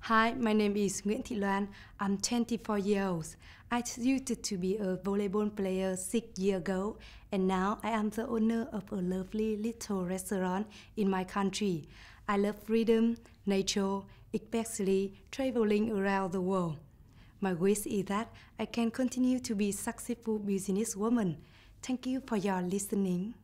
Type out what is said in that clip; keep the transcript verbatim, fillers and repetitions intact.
Hi, my name is Nguyễn. I'm twenty-four years old. I used to be a volleyball player six years ago, and now I am the owner of a lovely little restaurant in my country. I love freedom, nature, especially traveling around the world. My wish is that I can continue to be a successful businesswoman. Thank you for your listening.